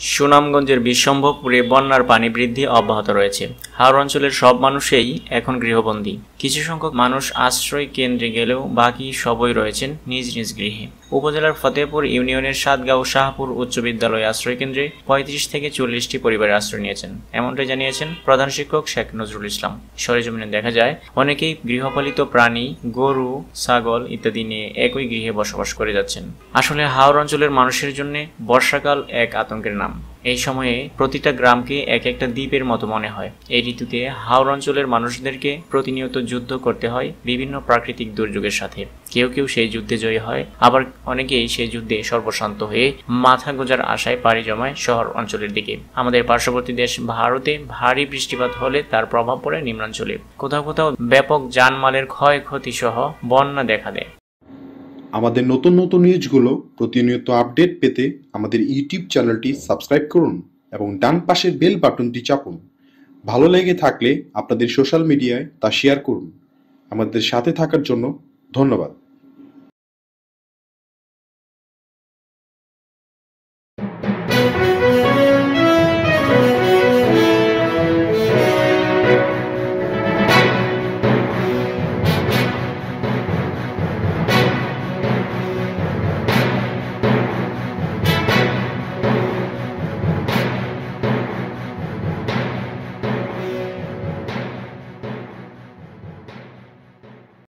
সুনামগঞ্জের বিশ্বম্ভরপুরে বন্যার পানি বৃদ্ধি অব্যাহত রয়েছে। হাওর অঞ্চলের সব মানুষই এখন গৃহবন্দী। কিছু সংখ্যক মানুষ আশ্রয় কেন্দ্রে গেলেও বাকি সবই রয়েছেন নিজ নিজ গৃহে। উপজেলার ফতেপুর ইউনিয়নের সাতগাঁও শাহপুর উচ্চ বিদ্যালয় আশ্রয় কেন্দ্রে ৩৫ থেকে ৪০টি পরিবারের আশ্রয় নিয়েছেন, এমনটাই জানিয়েছেন প্রধান শিক্ষক শেখ নজরুল ইসলাম। সরেজমিনে দেখা যায় অনেকেই গৃহপালিত প্রাণী, গরু, ছাগল ইত্যাদি নিয়ে একই গৃহে বসবাস করে যাচ্ছেন। আসলে হাওর অঞ্চলের মানুষের জন্য বর্ষাকাল এক আতঙ্কের নাম। এই সময়ে প্রতিটা গ্রামকে এক একটা দ্বীপের মতো মনে হয়। এই ঋতুতে হাওর অঞ্চলের মানুষদেরকে প্রতিনিয়ত যুদ্ধ করতে হয় বিভিন্ন প্রাকৃতিক দুর্যোগের সাথে। কেউ কেউ সেই যুদ্ধে জয়ী হয়, আবার অনেকেই সেই যুদ্ধে সর্বশান্ত হয়ে মাথা গোঁজার আশায় পাড়ি জমায় শহর অঞ্চলের দিকে। আমাদের পার্শ্ববর্তী দেশ ভারতে ভারী বৃষ্টিপাত হলে তার প্রভাব পড়ে নিম্নাঞ্চলে। কোথাও কোথাও ব্যাপক জানমালের ক্ষয়ক্ষতি সহ বন্যা দেখা দেয়। আমাদের নতুন নতুন নিউজগুলো প্রতিনিয়ত আপডেট পেতে আমাদের ইউটিউব চ্যানেলটি সাবস্ক্রাইব করুন এবং ডান পাশের বেল বাটনটি চাপুন। ভালো লেগে থাকলে আপনাদের সোশ্যাল মিডিয়ায় তা শেয়ার করুন। আমাদের সাথে থাকার জন্য ধন্যবাদ।